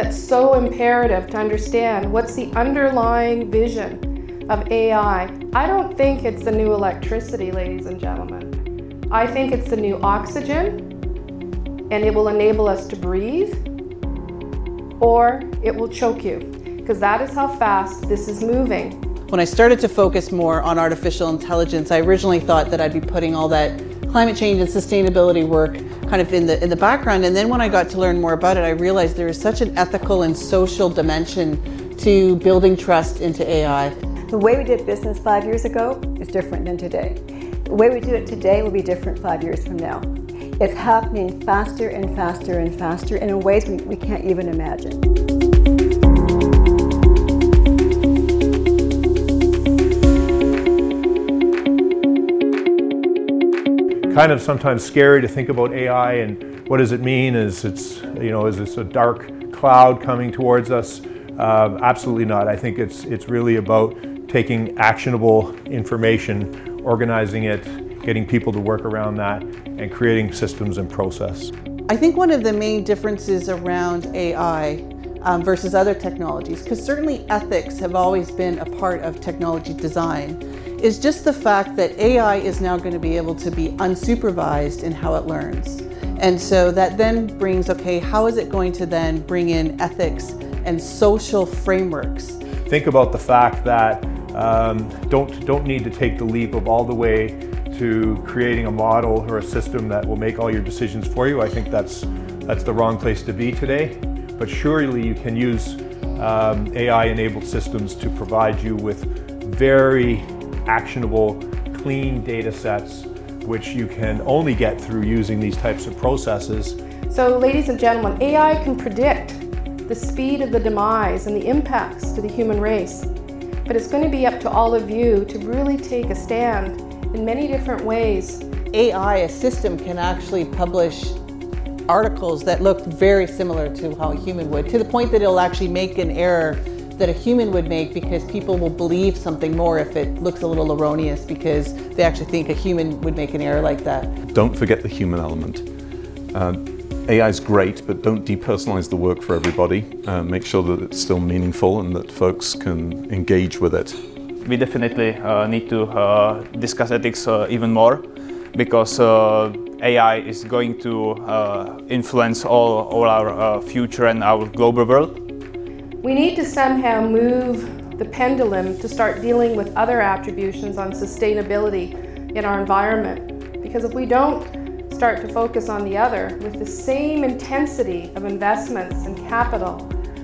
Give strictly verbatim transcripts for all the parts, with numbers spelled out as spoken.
that's so imperative to understand what's the underlying vision of A I. I don't think it's the new electricity, ladies and gentlemen. I think it's the new oxygen, and it will enable us to breathe, or it will choke you, because that is how fast this is moving. When I started to focus more on artificial intelligence, I originally thought that I'd be putting all that climate change and sustainability work kind of in the, in the background, and then when I got to learn more about it, I realized there is such an ethical and social dimension to building trust into A I. The way we did business five years ago is different than today. The way we do it today will be different five years from now. It's happening faster and faster and faster, and in ways we, we can't even imagine. Kind of sometimes scary to think about A I and what does it mean? Is it's, you know, is this a dark cloud coming towards us? Uh, absolutely not. I think it's, it's really about taking actionable information, organizing it, getting people to work around that, and creating systems and process. I think one of the main differences around A I um, versus other technologies, because certainly ethics have always been a part of technology design, is just the fact that A I is now going to be able to be unsupervised in how it learns. And so that then brings, okay, how is it going to then bring in ethics and social frameworks? Think about the fact that um, don't, don't need to take the leap of all the way to creating a model or a system that will make all your decisions for you. I think that's, that's the wrong place to be today. But surely you can use um, A I-enabled systems to provide you with very actionable, clean data sets, which you can only get through using these types of processes. So, ladies and gentlemen, A I can predict the speed of the demise and the impacts to the human race. But it's going to be up to all of you to really take a stand in many different ways. A I, a system, can actually publish articles that look very similar to how a human would, to the point that it'll actually make an error that a human would make, because people will believe something more if it looks a little erroneous, because they actually think a human would make an error like that. Don't forget the human element. Uh, A I is great, but don't depersonalize the work for everybody. Uh, make sure that it's still meaningful and that folks can engage with it. We definitely uh, need to uh, discuss ethics uh, even more, because uh, A I is going to uh, influence all, all our uh, future and our global world. We need to somehow move the pendulum to start dealing with other attributions on sustainability in our environment. Because if we don't start to focus on the other with the same intensity of investments and capital,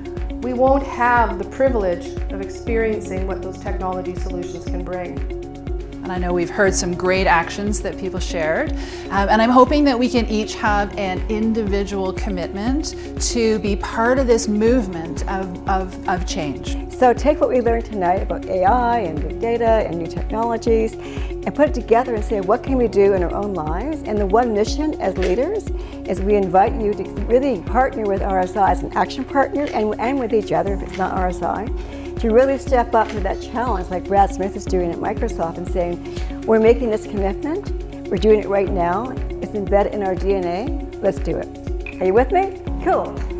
we won't have the privilege of experiencing what those technology solutions can bring. And I know we've heard some great actions that people shared. Um, and I'm hoping that we can each have an individual commitment to be part of this movement of, of, of change. So take what we learned tonight about A I and big data and new technologies and put it together and say, what can we do in our own lives? And the one mission as leaders is we invite you to really partner with R S I as an action partner, and, and with each other if it's not R S I, to really step up to that challenge like Brad Smith is doing at Microsoft and saying, we're making this commitment, we're doing it right now, it's embedded in our D N A, let's do it. Are you with me? Cool.